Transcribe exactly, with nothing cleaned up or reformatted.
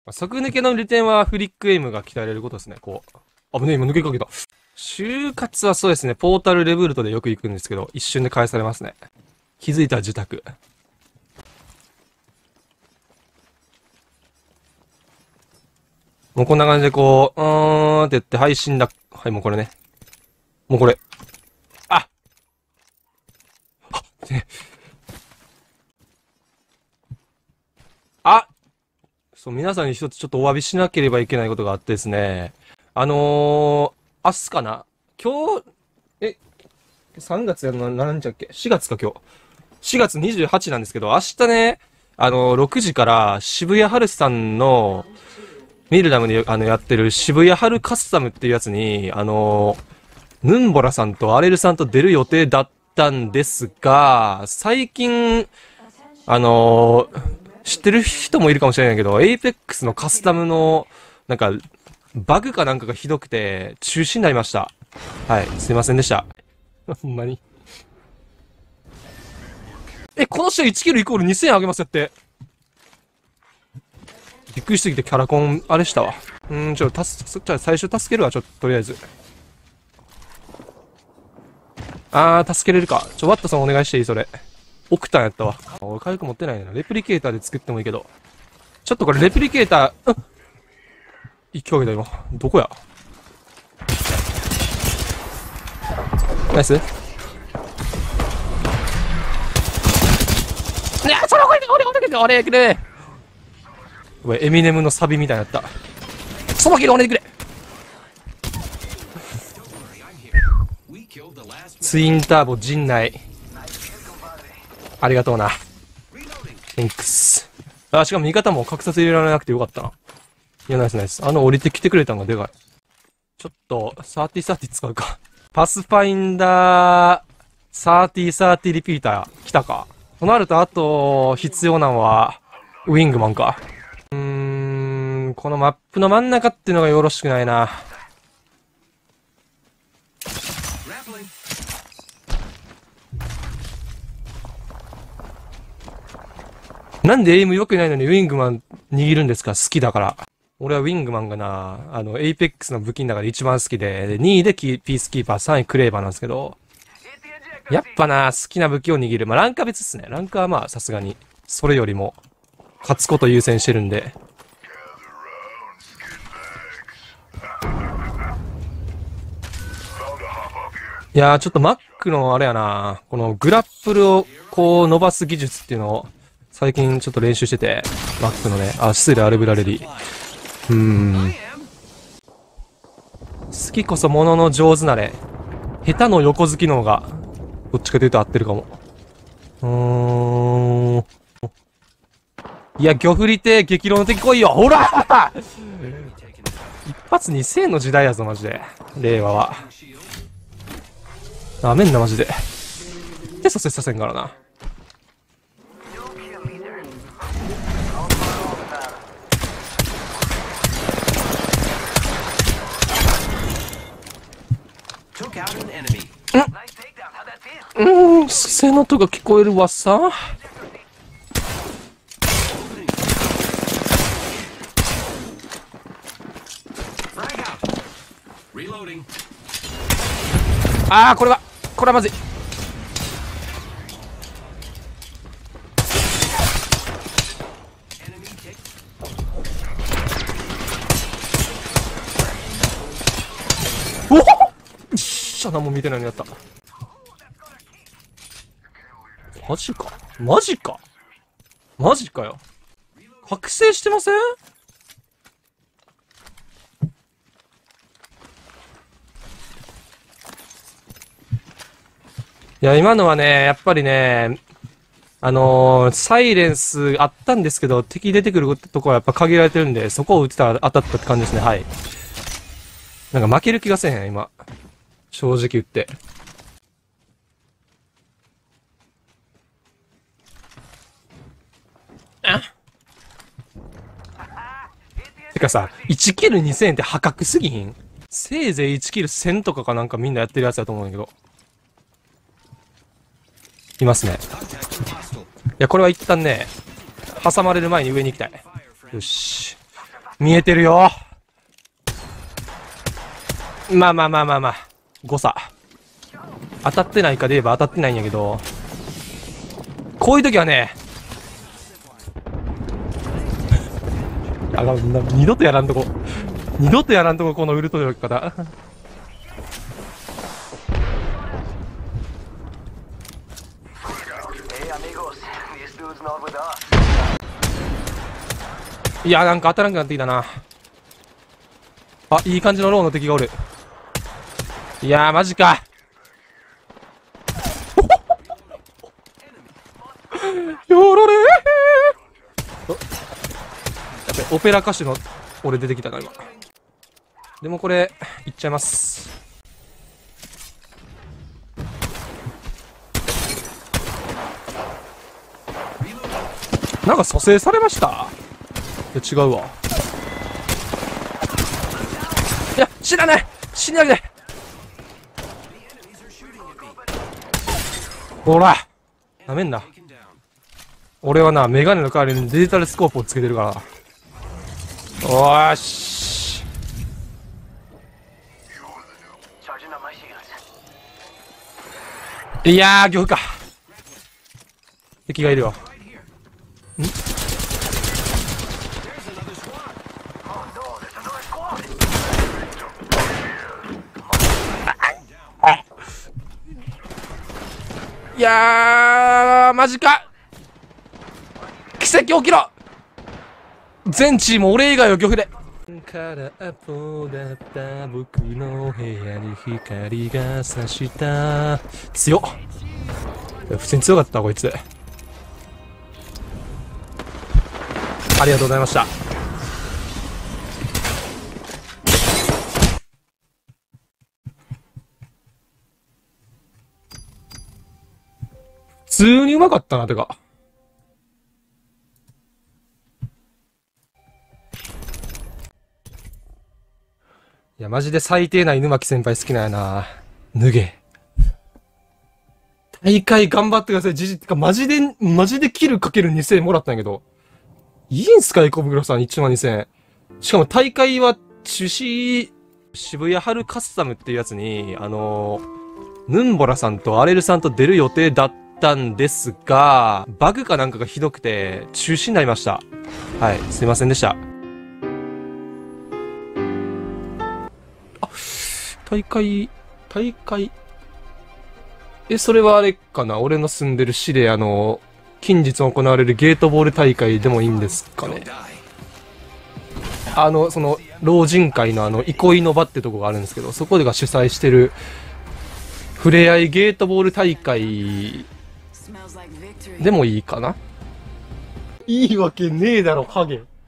柵抜けの利点はフリックエイムが鍛えられることですね。こう。危ねえ、今抜けかけた。就活はそうですね、ポータルレブルトでよく行くんですけど、一瞬で返されますね。気づいたら受託。もうこんな感じでこう、うーんって言って配信だ。はい、もうこれね。もうこれ。ああねあそう、皆さんに一つちょっとお詫びしなければいけないことがあってですね。あのー、明日かな今日、え、さんがつやの何日だっけ ?し 月か今日。しがつにじゅうはちなんですけど、明日ね、あのー、ろくじから渋谷ハルさんの、ミルダムであのやってる渋谷ハルカスタムっていうやつに、あのー、ヌンボラさんとアレルさんと出る予定だったんですが、最近、あのー、知ってる人もいるかもしれないけど、エイペックスのカスタムの、なんか、バグかなんかがひどくて、中止になりました。はい、すいませんでした。ほんまに。え、この人いちキルイコールにせんえんあげますよって。びっくりしすぎてキャラコン、あれしたわ。うーん、ちょっと、たす、じゃあ最初助けるわ、ちょっと、とりあえず。あー、助けれるか。ちょ、ワットさんお願いしていいそれ。オクタンやったわ。俺火力持ってないな。レプリケーターで作ってもいいけど。ちょっとこれレプリケーター、うん。一気上げた今。どこやナイス。いや、それ俺、俺、俺、俺、俺、くれ。おい、エミネムのサビみたいになった。そのキル俺でくれ。ツインターボ陣内。ありがとうな。テンクス。あ、しかも味方も格殺入れられなくてよかったな。いや、ナイスナイス。あの降りてきてくれたのがでかい。ちょっと、サーティーサーティー使うか。パスファインダー、サーティーサーティーリピーター、来たか。となると、あと、必要なのは、ウィングマンか。うーん、このマップの真ん中っていうのがよろしくないな。なんでエイム良くないのにウィングマン握るんですか？好きだから。俺はウィングマンがな、あの、エイペックスの武器の中で一番好きで、でにいでピースキーパー、さんいクレーバーなんですけど、やっぱな、好きな武器を握る。まあ、ランクは別っすね。ランクはまあ、さすがに、それよりも、勝つこと優先してるんで。いやー、ちょっとマックのあれやな、このグラップルをこう伸ばす技術っていうのを、最近ちょっと練習してて、マックのね、あ、失礼アルブラレリ。うーん。好きこそものの上手なれ。下手の横好きの方が、どっちかというと合ってるかも。うーん。いや、魚振りて激論の敵来いよほら一発にせんえんの時代やぞ、マジで。令和は。なめんな、マジで。で、させさせんからな。うん、うーん、せの音が聞こえるわさ。あー、これは、これはまずい。おおっしゃ、何も見てないのやった。マジかマジかマジかよ。覚醒してません？いや、今のはね、やっぱりね、あのー、サイレンスあったんですけど、敵出てくるとこはやっぱ限られてるんで、そこを撃ってたら当たったって感じですね、はい。なんか負ける気がせえへん、今。正直言って。てかさ、いちキルにせんえんって破格すぎひん？せいぜいいちキルせんとかかなんかみんなやってるやつだと思うんだけど。いますね。いや、これは一旦ね、挟まれる前に上に行きたい。よし。 見えてるよ。まあまあまあまあまあ。誤差。当たってないかで言えば当たってないんやけど。こういう時はね、あがな二度とやらんとこ。二度とやらんとこ、このウルトの方。いや、なんか当たらんくなってきたな。あ、いい感じのローの敵がおる。いやー、マジか。よろれー。お、やべ、オペラ歌手の俺出てきたな、今。でもこれ、いっちゃいます。なんか蘇生されました？いや、違うわ。いや、死なない死にないで。ほらなめんな。俺はな、メガネの代わりにデジタルスコープをつけてるから。おーし。いやー、漁夫か。敵がいるよ。ん？いやー、マジか。奇跡起きろ。全チーム俺以外は漁夫で。空っぽだった僕の部屋に光が差した。強っ。普通に強かったこいつ。ありがとうございました。普通にうまかったな、てか。いや、マジで最低な犬巻先輩好きなんやな。脱げ。大会頑張ってください。じじってか、マジで、マジでキルかけるにせんえんもらったんやけど。いいんすか、エコブグロさんいちまんにせんえん。しかも大会は中止、渋谷春カスタムっていうやつに、あのー、ヌンボラさんとアレルさんと出る予定だったんですが、バグかなんかがひどくて、中止になりました。はい、すいませんでした。あ、大会、大会、え、それはあれかな、俺の住んでる市であの、近日行われるゲートボール大会でもいいんですかね。あの、その、老人会のあの、憩いの場ってとこがあるんですけど、そこでが主催してる、ふれあいゲートボール大会でもいいかな。いいわけねえだろ、ハゲ。